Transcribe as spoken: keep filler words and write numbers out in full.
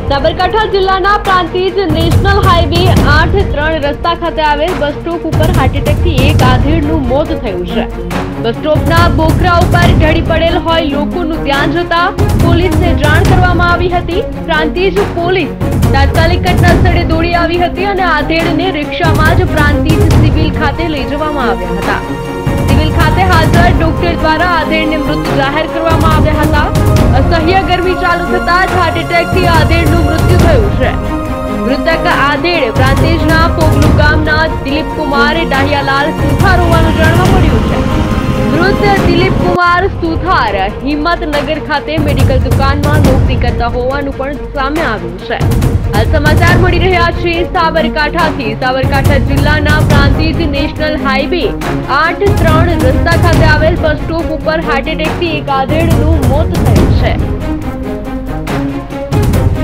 સાબરકાંઠા જિલ્લાના Prantij national highway આઠ ત્રણ રસ્તા ખાતે આવેલ બસ સ્ટોપ ઉપર હાર્ટ એટેકથી એક આધેડનું મોત થયું છે। બસ સ્ટોપના બોખરા ઉપર ઢળી પડેલ હોય લોકોનું ધ્યાન જતા પોલીસને જાણ કરવામાં આવી હતી। પ્રાંતિજ પોલીસ તાત્કાલિક ઘટના સ્થળે દોડી આવી હતી અને આધેડને રિક્ષામાં જ પ્રાંતિજ સિવિલ ખાતે લઈ જવામાં આવ્યા હતા। સિવિલ ખાતે હાજર ડોક્ટર દ્વારા આધેડને મૃત જાહેર કરવામાં આવ્યા હતા। असह्य गर्मी चालू थता हार्ट एटेक थी आधेड़નું मृत्यु થયું છે। मृतक आधेड़ प्रांतिजना पोगलू गामना दिलीप कुमार डाहियालाल सुथार होવાનું જાણવા મળ્યું છે। मृत दिलीप कुमार सुथार हिम्मतनगर खाते मेडिकल दुकाનમાં નોકરી કરતા હોવાનું પણ સામે આવ્યું છે। આ સમાચાર મળી રહ્યા છે સાબરકાંઠાથી। સાબરકાંઠા જિલ્લાના પ્રાંતિજ નેશનલ હાઈવે આઠ ત્રણ રસ્તા ખાતે આવેલ બસ સ્ટોપ ઉપર હાર્ટ એટેકથી એક આધેડનું મોત થયું છે।